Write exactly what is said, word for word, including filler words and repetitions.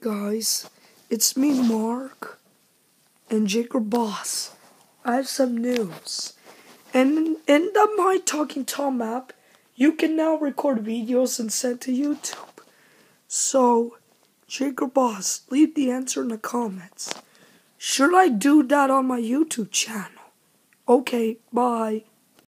guys, it's me Mark and Jacob Boss. I have some news. And in the My Talking Tom app, you can now record videos and send to YouTube. So, Jacob Boss, leave the answer in the comments. Should I do that on my YouTube channel? Okay, bye.